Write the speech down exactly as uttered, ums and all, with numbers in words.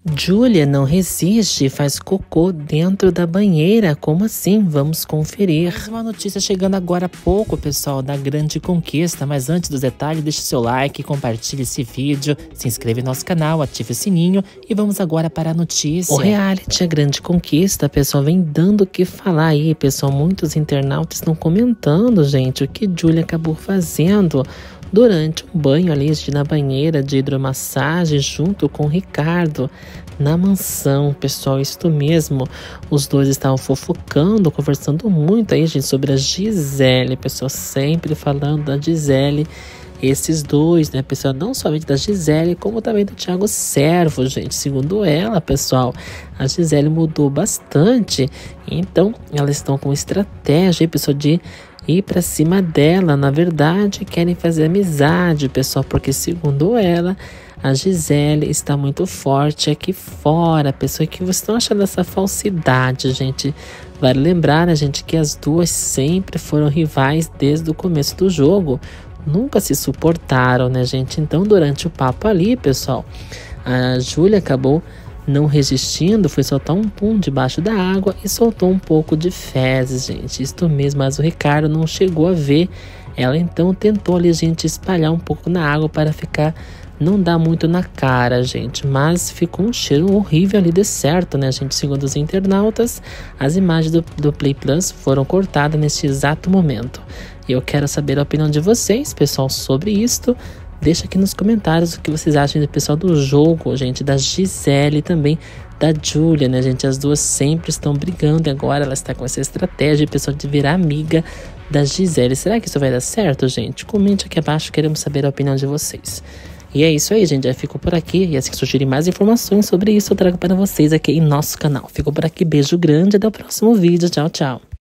Júlia não resiste e faz cocô dentro da banheira. Como assim? Vamos conferir. Mais uma notícia chegando agora há pouco, pessoal, da grande conquista. Mas antes dos detalhes, deixe seu like, compartilhe esse vídeo, se inscreva no nosso canal, ative o sininho e vamos agora para a notícia. O reality A Grande Conquista, pessoal, vem dando o que falar aí, pessoal. Muitos internautas estão comentando, gente, o que Júlia acabou fazendo durante um banho ali na banheira de hidromassagem junto com o Ricardo na mansão, pessoal, isto mesmo. Os dois estavam fofocando, conversando muito aí, gente, sobre a Gisele, pessoal, sempre falando da Gisele. Esses dois, né, pessoal, não somente da Gisele, como também do Thiago Servo, gente. Segundo ela, pessoal, a Gisele mudou bastante, então elas estão com estratégia, pessoal, de ir pra cima dela. Na verdade, querem fazer amizade, pessoal, porque segundo ela, a Gisele está muito forte aqui fora, pessoal. Que vocês estão achando dessa falsidade, gente? Vale lembrar, né, gente, que as duas sempre foram rivais desde o começo do jogo. Nunca se suportaram, né, gente? Então, durante o papo ali, pessoal, a Júlia acabou não resistindo, foi soltar um pum debaixo da água e soltou um pouco de fezes, gente. Isto mesmo, mas o Ricardo não chegou a ver. Ela então tentou ali, gente, espalhar um pouco na água para ficar, não dar muito na cara, gente. Mas ficou um cheiro horrível ali, de certo, né, gente? Segundo os internautas, as imagens do, do Play Plus foram cortadas neste exato momento. E eu quero saber a opinião de vocês, pessoal, sobre isto. Deixa aqui nos comentários o que vocês acham do pessoal do jogo, gente, da Gisele e também da Júlia, né, gente? As duas sempre estão brigando e agora ela está com essa estratégia, pessoal, de virar amiga da Gisele. Será que isso vai dar certo, gente? Comente aqui abaixo, queremos saber a opinião de vocês. E é isso aí, gente, já fico por aqui. E assim que surgirem mais informações sobre isso, eu trago para vocês aqui em nosso canal. Fico por aqui, beijo grande, até o próximo vídeo. Tchau, tchau.